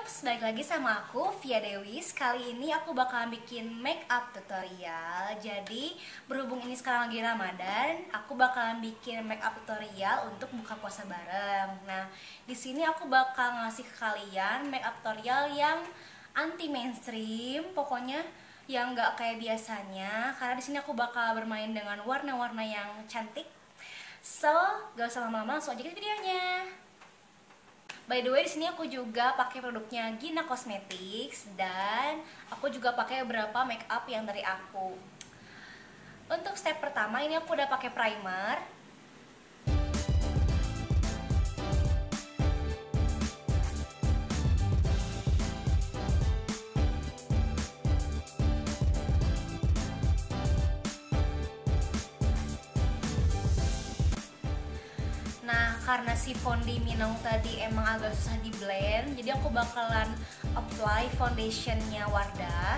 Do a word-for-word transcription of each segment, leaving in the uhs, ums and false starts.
Yups, balik lagi sama aku, Via Dewi. Kali ini aku bakalan bikin make up tutorial. Jadi, berhubung ini sekarang lagi Ramadan, aku bakalan bikin make up tutorial untuk buka puasa bareng. Nah, di sini aku bakal ngasih ke kalian make up tutorial yang anti mainstream, pokoknya yang nggak kayak biasanya. Karena di sini aku bakal bermain dengan warna-warna yang cantik. So, gak usah lama-lama, langsung aja ke videonya. By the way, di sini aku juga pakai produknya Gina Cosmetics dan aku juga pakai beberapa make up yang dari aku. Untuk step pertama ini aku udah pakai primer. Nah, karena si Fondi Minong tadi emang agak susah di blend, jadi aku bakalan apply foundationnya Wardah.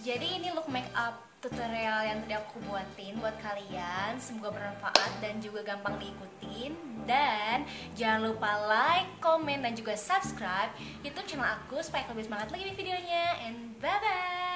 Jadi ini look make up tutorial yang tadi aku buatin buat kalian. Semoga bermanfaat dan juga gampang diikutin. Dan jangan lupa like, komen, dan juga subscribe YouTube channel aku supaya kalian lebih semangat lagi di videonya. And bye-bye!